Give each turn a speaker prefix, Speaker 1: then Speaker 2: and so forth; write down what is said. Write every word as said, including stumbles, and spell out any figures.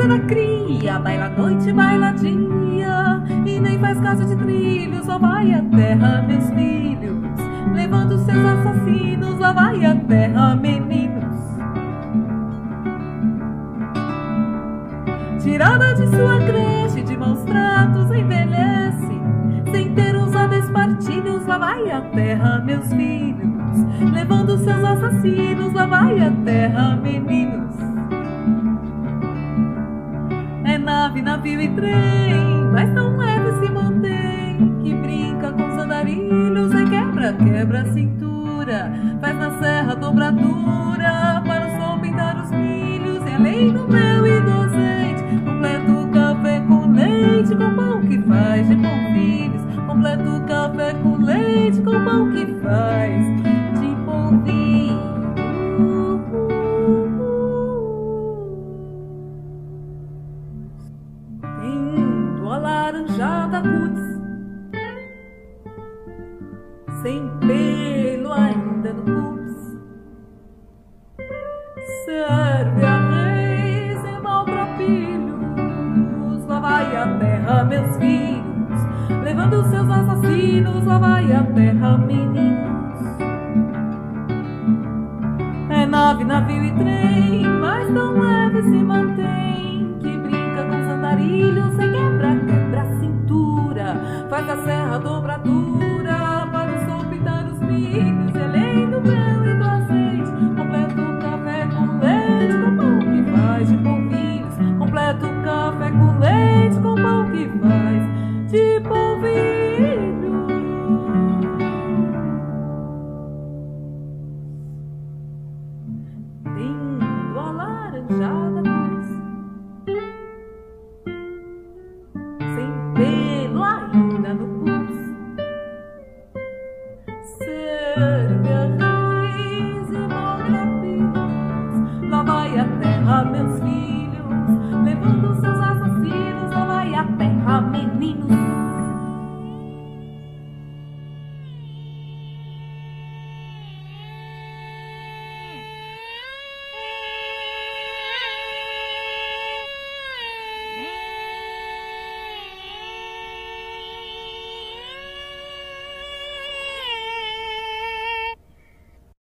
Speaker 1: da cria, baila à noite, baila dia, e nem faz caso de trilhos. Lá vai a terra, meus filhos, levando seus assassinos. Lá vai a terra, meninos. Tirada de sua creche, de maus tratos envelhece, sem ter usado espartilhos. Lá vai a terra, meus filhos, levando seus assassinos. Lá vai a terra, meninos. É nave, navio e trem, mas não leve se mantém, que brinca com os andarilhos e quebra, quebra a cintura, faz na serra dobradura para o sol pintar os milhos. E além do mel e do azeite, completa o café com leite, com pão que faz de bom filhos. Completa o café com leite, com pão que faz de bom filhos. Tendo a laranjada cutis, sem pelo ainda no pubs, serve a reis e maltrapilhos. Lá vai a terra, meus filhos, levando seus assassinos. Lá vai a terra, meninos. É nave, navio e trem, mas não leve se mantém, que brinca com os andarilhos e quebra, quebra a cintura, faz a serra dobradura